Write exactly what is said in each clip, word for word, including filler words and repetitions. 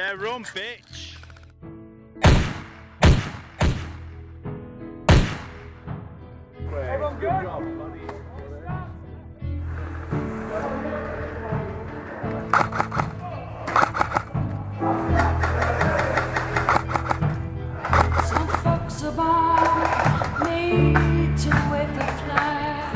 Yeah, run, bitch. Everyone good? Some folks are born made to wave the flag.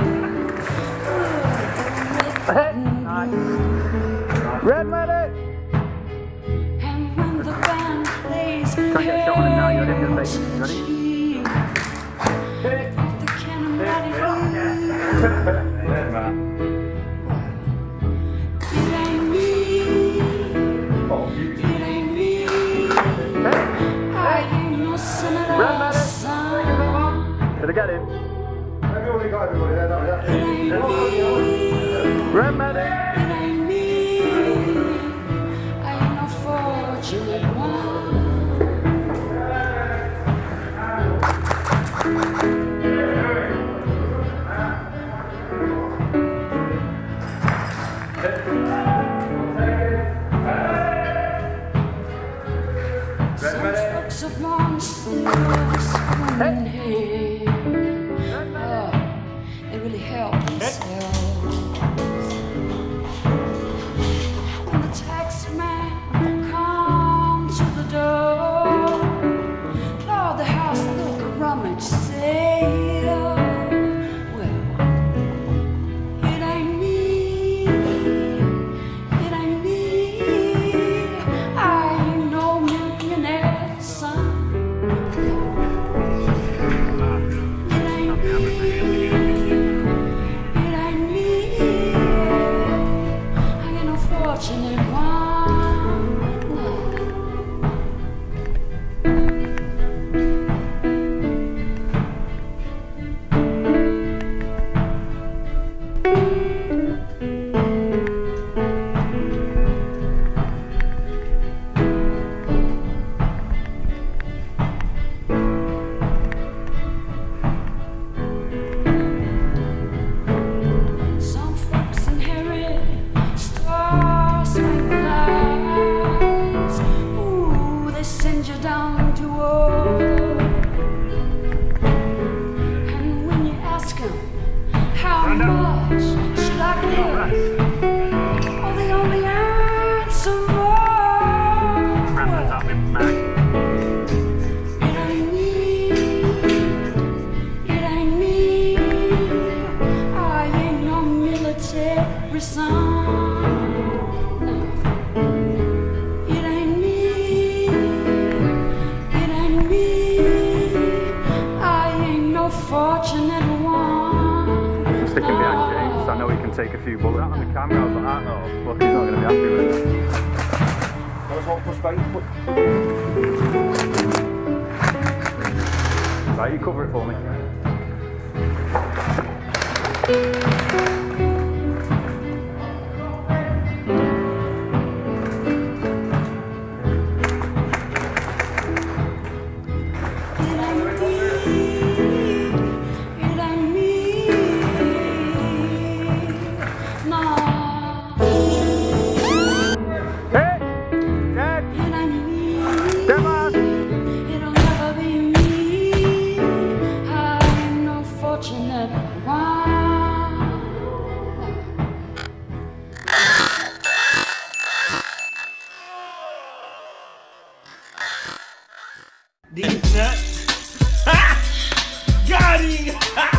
Red medic! And when the band plays, Try and get a shot on him now, you're in your face. Ready? the cannon ready blue. Yeah, man. It ain't me, it ain't me. I ain't no senator, son. Did I get him? It ain't me, Red medic! it ain't me. I ain't no fortunate one. Some folks are born sinners from here. Oh, they really help themselves. When the tax man comes to the door, Lord, the house look a rummage sale. Well, it ain't me, it ain't me. I ain't no millionaire, son. It ain't me, it ain't me. I ain't no fortunate one. Some folks inherit star-spangled eyes. Ooh, they send you down to war. And when you ask them, how much should I give? Oh, they only answer more. It ain't me, it ain't me. I ain't no military son. No. It ain't me, it ain't me. I ain't no fortunate one. Sticking behind James, so I know he can take a few bullets. On the camera, I was like, oh, look, he's not going to be happy with it. Right, you cover it for me. It ain't me, it ain't me. No. Hey! Dead! It ain't me. Dead man! It'll never be me. I ain't no fortunate one. Deep nut. Ha! Got him!